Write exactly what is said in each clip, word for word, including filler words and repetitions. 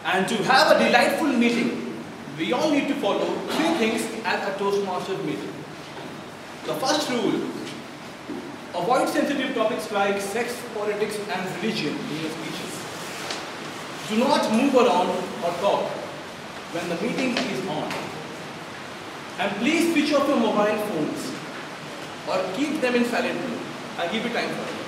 And to have a delightful meeting, we all need to follow three things at a Toastmasters meeting. The first rule: avoid sensitive topics like sex, politics, and religion in your speeches. Do not move around or talk when the meeting is on. And please switch off your mobile phones or keep them in silent mode. I'll give you time for it.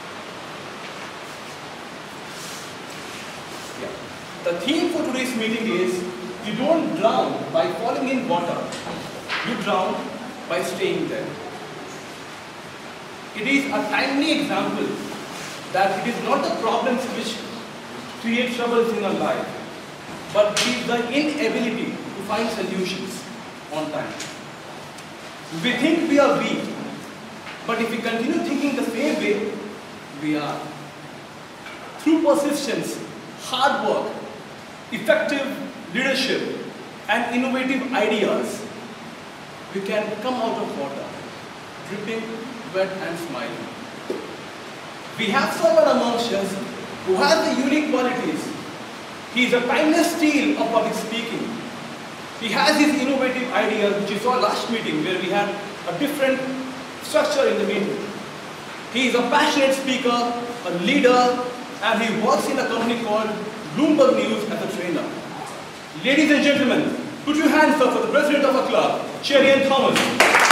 Yeah. The theme for today's meeting is: you don't drown by falling in water, you drown by staying there. It is a timely example that it is not the problems which create troubles in our life, but it is the inability to find solutions on time. We think we are weak, but if we continue thinking the same way, we are. Through persistence, hard work, effective leadership, and innovative ideas, we can come out of water, dripping, wet, and smiling. We have someone amongst us who has the unique qualities. He is a timeless steel of public speaking. He has his innovative ideas, which you saw last meeting, where we had a different structure in the meeting. He is a passionate speaker, a leader, and he works in a company called Bloomberg News as a trainer. Ladies and gentlemen, put your hands up for the president of our club, Cherry and Thomas.